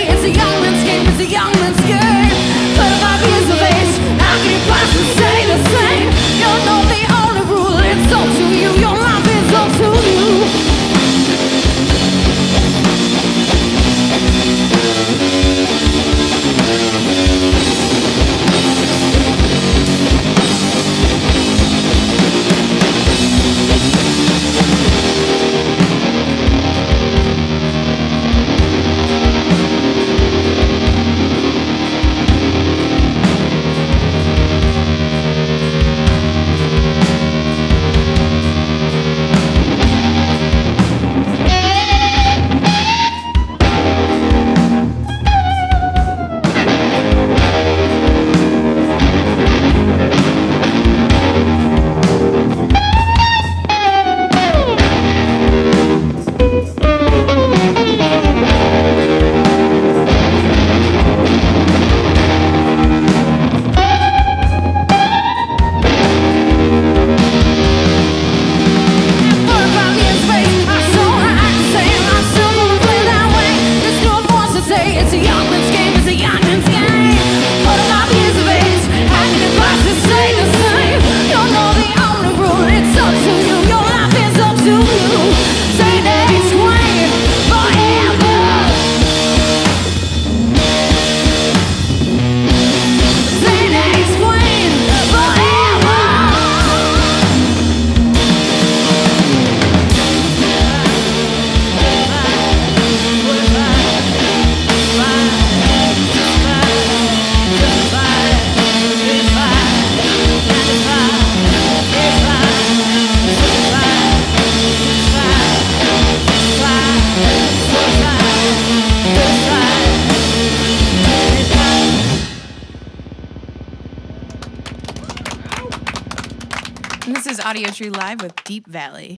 say it's a young man's game, it's a young man's game. 25 years of age, how can you possibly stay the same? You know the only rule, it's up to you. Your life is up to you. This is Audiotree Live with Deap Vally.